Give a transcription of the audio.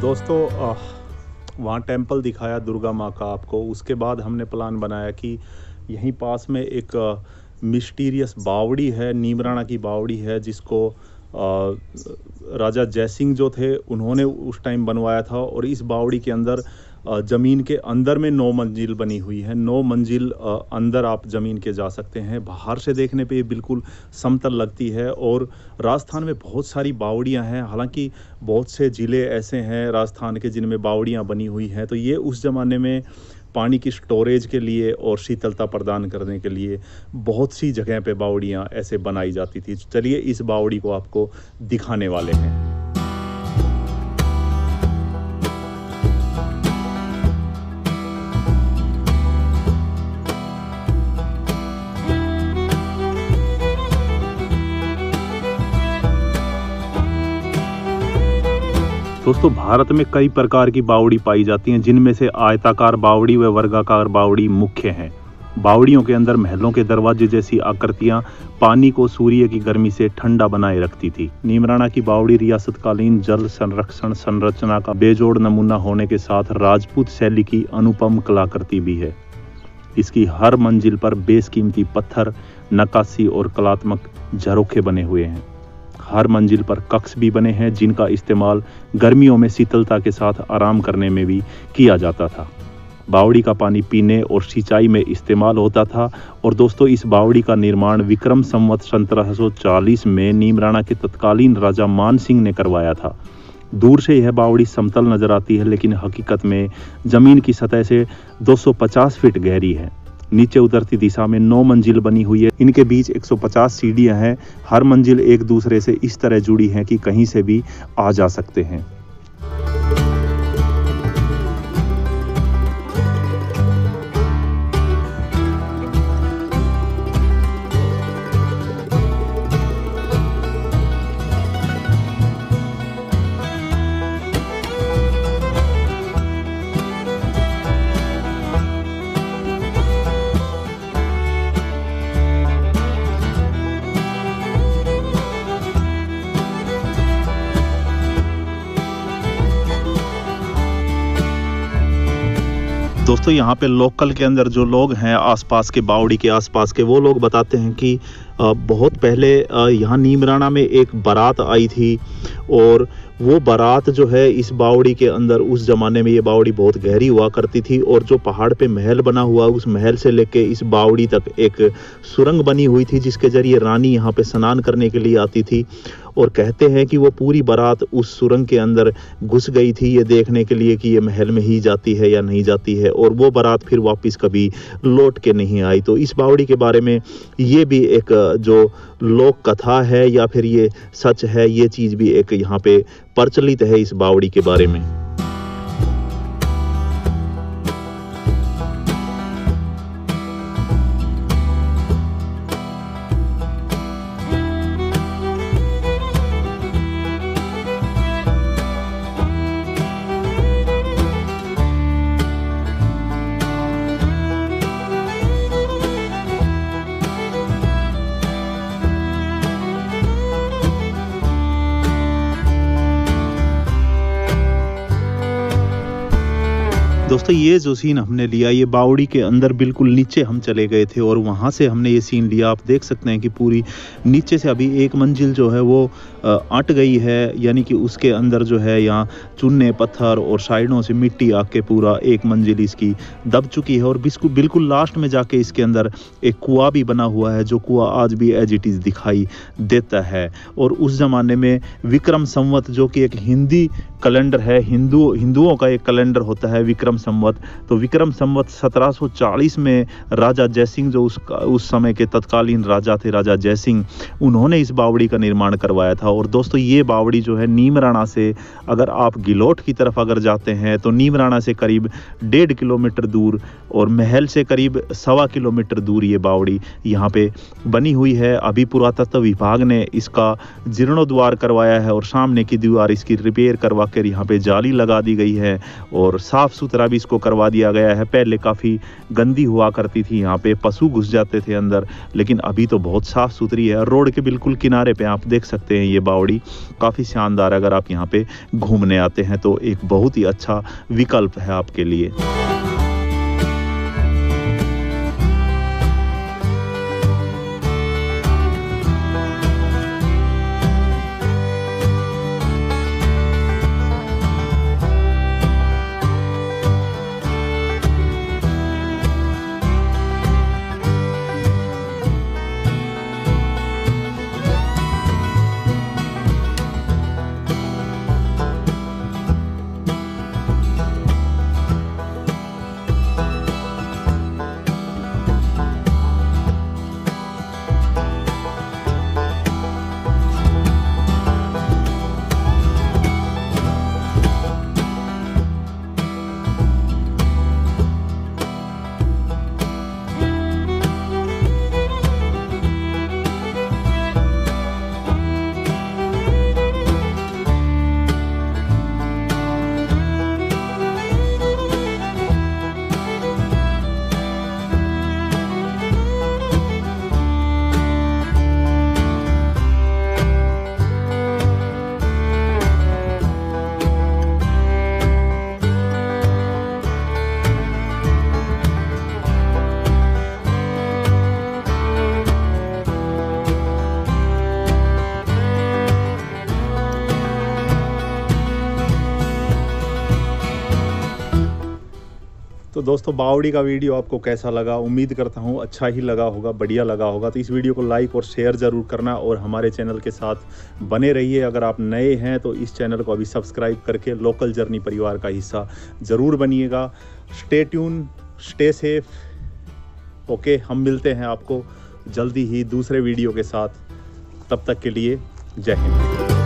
दोस्तों वहाँ टेंपल दिखाया दुर्गा माँ का आपको। उसके बाद हमने प्लान बनाया कि यहीं पास में एक मिस्टीरियस बावड़ी है, नीमराणा की बावड़ी है, जिसको राजा जयसिंह जो थे उन्होंने उस टाइम बनवाया था। और इस बावड़ी के अंदर ज़मीन के अंदर में 9 मंजिल बनी हुई है। 9 मंजिल अंदर आप ज़मीन के जा सकते हैं। बाहर से देखने पे ये बिल्कुल समतल लगती है। और राजस्थान में बहुत सारी बावड़ियाँ हैं, हालांकि बहुत से ज़िले ऐसे हैं राजस्थान के जिनमें बावड़ियाँ बनी हुई हैं। तो ये उस ज़माने में पानी की स्टोरेज के लिए और शीतलता प्रदान करने के लिए बहुत सी जगह पे बावड़ियाँ ऐसे बनाई जाती थी। चलिए इस बावड़ी को आपको दिखाने वाले हैं। दोस्तों भारत में कई प्रकार की बावड़ी पाई जाती हैं, जिनमें से आयताकार बावड़ी व वर्गाकार बावड़ी मुख्य हैं। बावड़ियों के अंदर महलों के दरवाजे जैसी आकृतियां पानी को सूर्य की गर्मी से ठंडा बनाए रखती थी। नीमराणा की बावड़ी रियासतकालीन जल संरक्षण संरचना का बेजोड़ नमूना होने के साथ राजपूत शैली की अनुपम कलाकृति भी है। इसकी हर मंजिल पर बेशकीमती पत्थर, नक्काशी और कलात्मक झरोखे बने हुए हैं। हर मंजिल पर कक्ष भी बने हैं, जिनका इस्तेमाल गर्मियों में शीतलता के साथ आराम करने में भी किया जाता था। बावड़ी का पानी पीने और सिंचाई में इस्तेमाल होता था। और दोस्तों इस बावड़ी का निर्माण विक्रम संवत 1740 में नीमराणा के तत्कालीन राजा मान सिंह ने करवाया था। दूर से यह बावड़ी समतल नजर आती है, लेकिन हकीकत में जमीन की सतह से 250 फीट गहरी है। नीचे उतरती दिशा में 9 मंजिल बनी हुई है। इनके बीच 150 सीढ़ियां हैं। हर मंजिल एक दूसरे से इस तरह जुड़ी हैं कि कहीं से भी आ जा सकते हैं। दोस्तों यहाँ पे लोकल के अंदर जो लोग हैं आसपास के, बावड़ी के आसपास के, वो लोग बताते हैं कि बहुत पहले यहाँ नीमराणा में एक बारात आई थी। और वो बारात जो है इस बावड़ी के अंदर, उस ज़माने में ये बावड़ी बहुत गहरी हुआ करती थी। और जो पहाड़ पे महल बना हुआ, उस महल से लेके इस बावड़ी तक एक सुरंग बनी हुई थी, जिसके जरिए रानी यहाँ पे स्नान करने के लिए आती थी। और कहते हैं कि वो पूरी बारात उस सुरंग के अंदर घुस गई थी, ये देखने के लिए कि ये महल में ही जाती है या नहीं जाती है। और वो बारात फिर वापस कभी लौट के नहीं आई। तो इस बावड़ी के बारे में ये भी एक जो लोक कथा है या फिर ये सच है, ये चीज़ भी एक यहाँ पे प्रचलित है इस बावड़ी के बारे में। दोस्तों ये जो सीन हमने लिया, ये बावड़ी के अंदर बिल्कुल नीचे हम चले गए थे और वहाँ से हमने ये सीन लिया। आप देख सकते हैं कि पूरी नीचे से अभी एक मंजिल जो है वो अट गई है, यानी कि उसके अंदर जो है यहाँ चूने पत्थर और साइडों से मिट्टी आके पूरा एक मंजिल इसकी दब चुकी है। और बिल्कुल लास्ट में जाके इसके अंदर एक कुआं भी बना हुआ है, जो कुआं आज भी एज इट इज़ दिखाई देता है। और उस ज़माने में विक्रम संवत, जो कि एक हिंदी कैलेंडर है, हिंदुओं का एक कैलेंडर होता है विक्रम संवत, तो विक्रम संवत 1740 में राजा जयसिंह, जो उस समय के तत्कालीन राजा थे, राजा जयसिंह, उन्होंने इस बावड़ी का निर्माण करवाया था। और दोस्तों ये बावड़ी जो है नीमराणा से, अगर आप गिलोट की तरफ अगर जाते हैं तो नीमराणा से करीब 1.5 किलोमीटर दूर और महल से करीब 1.25 किलोमीटर दूर ये बावड़ी यहाँ पे बनी हुई है। अभी पुरातत्व विभाग ने इसका जीर्णोद्वार करवाया है और सामने की दीवार इसकी रिपेयर करवा कर यहाँ पे जाली लगा दी गई है और साफ़ सुथरा भी इसको करवा दिया गया है। पहले काफ़ी गंदी हुआ करती थी, यहाँ पे पशु घुस जाते थे अंदर, लेकिन अभी तो बहुत साफ़ सुथरी है। रोड के बिल्कुल किनारे पे आप देख सकते हैं ये बावड़ी काफ़ी शानदार है। अगर आप यहाँ पे घूमने आते हैं तो एक बहुत ही अच्छा विकल्प है आपके लिए। तो दोस्तों बावड़ी का वीडियो आपको कैसा लगा? उम्मीद करता हूँ अच्छा ही लगा होगा, बढ़िया लगा होगा। तो इस वीडियो को लाइक और शेयर ज़रूर करना और हमारे चैनल के साथ बने रहिए। अगर आप नए हैं तो इस चैनल को अभी सब्सक्राइब करके लोकल जर्नी परिवार का हिस्सा ज़रूर बनिएगा। Stay tuned, stay safe. Okay, हम मिलते हैं आपको जल्दी ही दूसरे वीडियो के साथ। तब तक के लिए जय हिंद।